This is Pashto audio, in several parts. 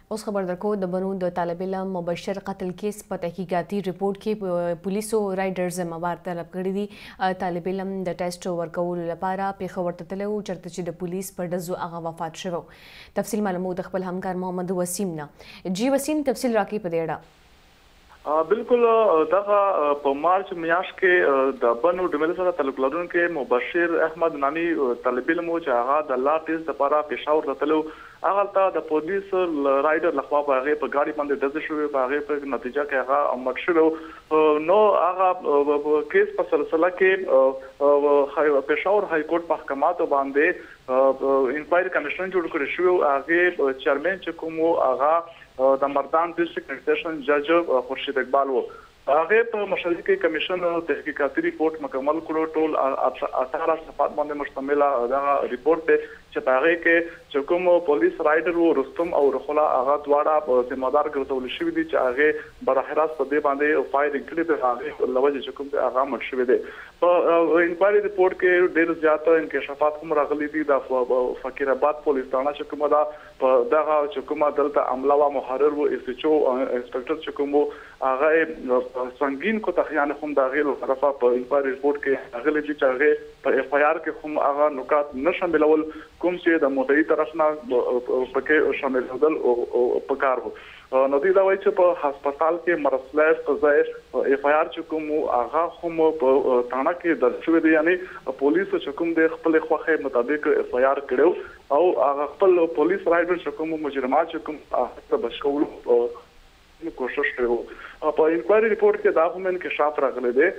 اوس خبر درکو د بنو د طالب علم مبشر قتل کیس په تحقیقاتي ریپورت کې پولیسو رایډر ذمہوار طلب کړی دي. طالب علم د ټیسټ ورکولو لپاره پیښور ته تللی و چېرته چې د پولیس په ډزو هغه وفات شوی. تفصیل معلومو د خپل همکار محمد وسیم نه. جی وسیم، تفصیل راکړئ په دې اړه. بالکل دغه په مارچ میاشت کې د بنو د ملي سره تعلق لرونکي مبشر احمد نامي طالب علم چې هغه د لا ټیسټ لپاره پېښور ته تللی هغه ته د پولیس رایډر لخوا په هغې په ګاډي باندې ډزې شوې، په هغې په نتیجه کې هغه مړ شوی. نو هغه کیس په سلسله کې پېښور های کورټ محکماتو باندې انکوایري کمیشن جوړ کړی شوی. هغې چیرمن چې کوم هغه د مردان ډسټرکټ سیشن جج خورشید اقبال و. هغه په مشرقي کمیشن تحقیقاتي ریپورت مکمل کړو. ټول 18 صفحات باندې مشتمل دا ریپورت دی چې په هغه کې چې کوم پولیس رایډر وو رستم او رخلا هغه دواړه ذمہ دار ګرځول شوي دي چې هغه بر راست په دې باندې فایرینګ کړی دی. هغه لوجه چې کوم هغه مړ شوی دی. په انکوایري ریپورت کې ډېر زیات انکشافات هم راغلي دي. د فقیر آباد پولیس ثانه چې کومه ده په دغه چې کومه دلته عمله و محرر و اس ایچ او انسپکټر چې کوم هغه سنگین کو تخیان هم د غیر طرفه په انکوایري ریپورت کې راغلي دي چې هغه په اف آی آر کې هم هغه نکات نشاملول کوم چې د مدعي طرف نه پکې شاملول او پکار وو. نو دوی دا وایي چې په هسپتال کې مرسلای په ځای اف آی آر چې کوم هغه هم په تاڼه کې درج شوی دی. یعنی پولیس چې کوم د خپل خوښه مطابق اف آی آر کړو او هغه خپل پولیس رایډر چې کوم مجرمات چې کوم هغه بشکول کوشش کړو. په انکوایري ریپورت کې دا هم انکشاف راغلی دی.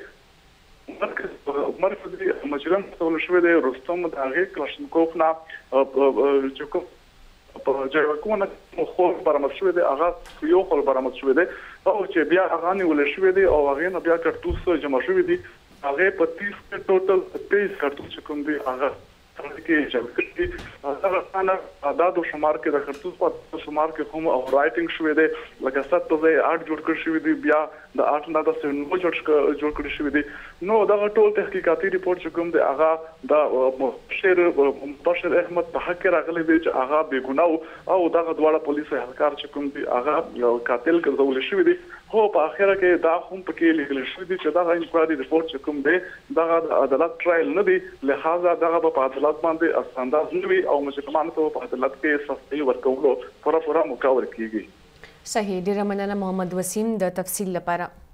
مرکزي مجرم ټول شوی دی رستم د هغه کلاشنکوف نه چې کوم په جوړکونه خو برآمد شوی دی. هغه یو خل برآمد شوی دی او چې بیا هغه نیول شوی دی او هغه نه بیا کارتوس جمع شوی دی. هغه په 30 کې ټوټل 23 کارتوس چې کوم دی هغه کې جمع کړي. هغه څنګه عدد او شمار کې د کارتوس په شمار کې هم او رائټینګ شوی دی لکه 7 ته 8 جوړ کړی شوی دی. بیا د 8 نه د 9 جوړ کړی شوی دی. نو دا ټول تحقیقاتي ریپورت چې کوم دی هغه د مبشر احمد په حق راغلی دی چې هغه بې ګناه او دغه دواړه پولیس اهلکار چې کوم دی هغه قاتل ګرځول شوی دی. خو په اخره کې دا هم پکې لیکل شوی دی چې دا انکوایري ریپورت چې کوم دی دغه عدالت ټرایل نه دی، لہذا دغه په عدالت باندې استانداز نه وي او مجرمانو ته په عدالت کې سختي ورکولو پوره موقع ورکیږي. صحیح، ډیره مننه محمد وسیم د تفصیل لپاره.